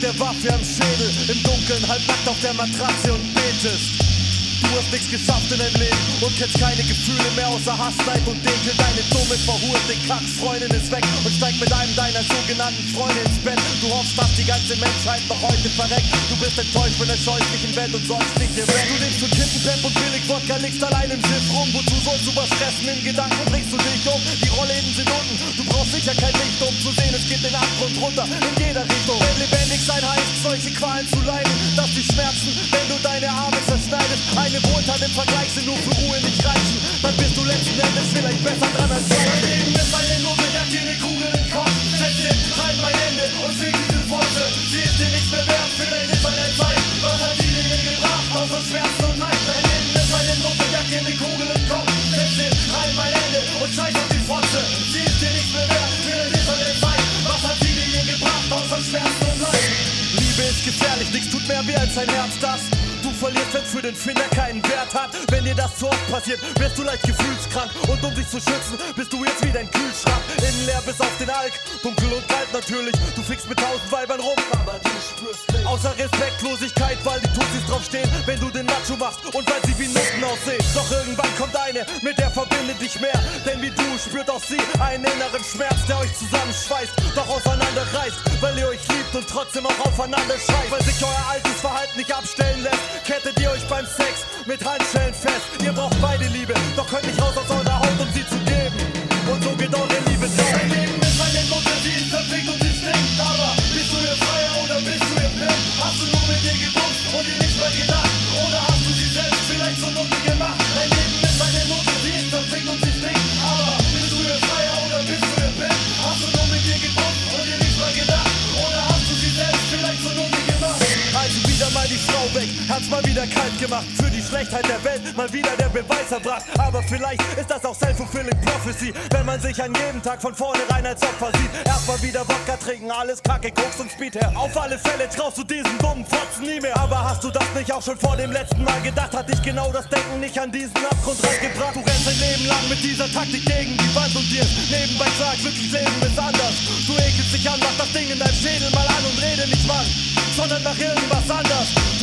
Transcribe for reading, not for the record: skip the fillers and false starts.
der Waffe am Schädel, im Dunkeln halbnackt auf der Matratze und betest. Du hast nichts geschafft in deinem Leben und kennst keine Gefühle mehr außer Hass, Neid und Ekel. Deine dumme, verhurte Kacksfreundin ist weg und steigt mit einem deiner sogenannten Freunde ins Bett. Du hoffst, dass die ganze Menschheit noch heute verreckt. Du bist enttäuscht von der scheußlichen Welt und sollst nicht hier weg. Du lebst für Kittenpep und billig Wodka, liegst allein im Schiff rum. Wozu sollst du was fressen? In Gedanken bringst du dich um. Die Rollläden sind unten, du brauchst sicher kein Licht, um zu sehen, es geht den Abgrund runter in jeder Richtung. Wenn lebendig sein heißt, solche Qualen zu leiden, dass die Schmerzen, wenn du deine Arme zerschneidest, eine Wohltat im Vergleich sind nur für Ruhe nicht reichen. Dann bist du letzten Endes vielleicht besser dran als ich. Mein Leben ist eine Note, jagt dir eine Kugel in den Kopf. Setz den, halt mein Ende und fick diese Worte. Sie ist dir nichts mehr wert, vielleicht ist eine Zeit. Was hat sie dir gebracht, außer Schmerzen und Leid? Mein Leben ist eine Note, jagt dir eine Kugel in den Kopf. Setz den, halt mein Ende und scheiß auf die Fotze. Sie ist dir nichts mehr wert, vielleicht ist eine Zeit. Was hat sie dir gebracht, außer Schmerzen und Leid? Liebe ist gefährlich, nichts tut mehr weh als ein Herz, das du verlierst, wenn's für den Finder keinen Wert hat. Wenn dir das zu oft passiert, wirst du leicht gefühlskrank. Und um dich zu schützen, bist du jetzt wie dein Kühlschrank. Innen leer bis auf den Alk, dunkel und kalt natürlich. Du fickst mit 1000 Weibern rum, aber du spürst nicht. Außer Respektlosigkeit, weil die Tutsis draufstehen, wenn du den Nacho machst und weil sie wie Nutten aussehen. Doch irgendwann kommt eine, mit der verbindet dich mehr. Denn wie du spürt auch sie einen inneren Schmerz, der euch zusammenschweißt, doch auseinanderreißt. Weil ihr euch liebt und trotzdem auch aufeinander schreit. Weil sich euer altes Verhalten nicht abstellen lässt, kettet ihr euch beim Sex mit Handschellen fest. Ihr braucht beide Liebe, doch könnt nicht raus aus eurer Haut, um sie zu geben. Und so geht eure Liebe drauf. Dein Leben ist eine Mutter, sie ist verfickt und sie stinkt. Aber bist du ihr Freier oder bist du ihr Blind? Hast du nur mit ihr gebumst und ihr nichts mehr gedacht? Oder hast du sie selbst vielleicht zur Nutte gemacht? Dein Leben ist eine Mutter, sie ist verfickt und sie stinkt. Aber bist du ihr Freier oder bist du ihr Blind? Hast du nur mit ihr gebumst und ihr nichts mehr gedacht? Oder hast du sie selbst vielleicht zur Nutte gemacht? Also wieder mal die Frau weg, hat's mal wieder kalt gemacht. Für die Schlechtheit der Welt mal wieder der Beweis erbracht. Aber vielleicht ist das auch self-fulfilling prophecy, wenn man sich an jedem Tag von vornherein als Opfer sieht. Erstmal wieder Wodka trinken, alles Kacke, Koks und Speed her. Auf alle Fälle traust du diesen dummen Fotzen nie mehr. Aber hast du das nicht auch schon vor dem letzten Mal gedacht? Hat dich genau das Denken nicht an diesen Abgrund reingebracht? Du rennst dein Leben lang mit dieser Taktik gegen die Wand und dir nebenbei sagt, wirklich Leben ist anders. Du ekelst dich an, mach das Ding in deinem Schädel mal an und rede nicht Mann, sondern nach irgendwas anders.